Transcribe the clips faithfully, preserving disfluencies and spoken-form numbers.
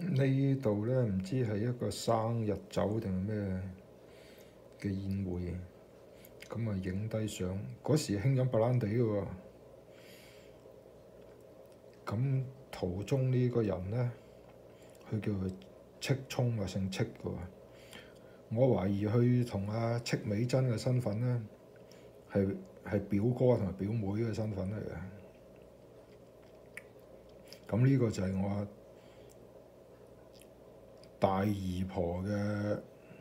呢度咧唔知係一個生日酒定係咩嘅宴會，咁啊影低相。嗰時興飲白蘭地嘅喎，咁途中呢個人咧，佢叫佢戚沖啊，姓戚嘅喎。我懷疑佢同阿戚美珍嘅身份咧，係係表哥同埋表妹嘅身份嚟嘅。咁呢個就係我大姨婆嘅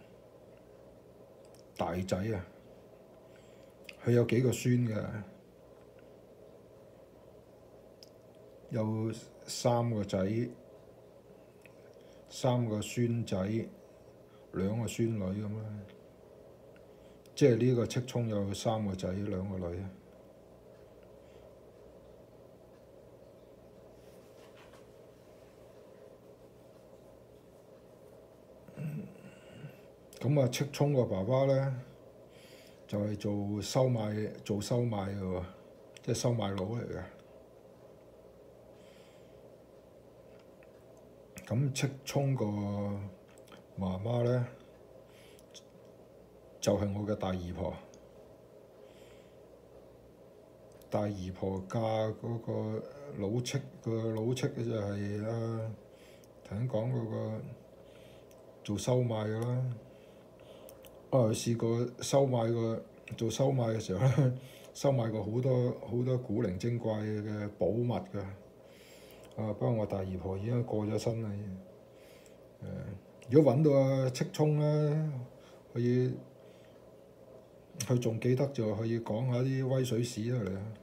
大仔啊，佢有幾個孫嘅，有三個仔、三個孫仔、兩個孫女咁啦。即係呢個戚沖有三個仔、兩個女。咁啊，戚沖個爸爸咧就係、是、做收買、做收買嘅喎，即係收買佬嚟嘅。咁戚沖個媽媽咧就係、是、我嘅大姨婆。大姨婆嫁嗰個老戚，個老戚就係啊頭先講嗰個做收買嘅啦。啊！試過收買個做收買嘅時候咧，收買過好多好多古靈精怪嘅寶物㗎。啊！不過我大姨婆已經過咗身啦。誒、啊，如果揾到阿戚沖咧，可以佢仲記得就可以講下啲威水史出嚟啊！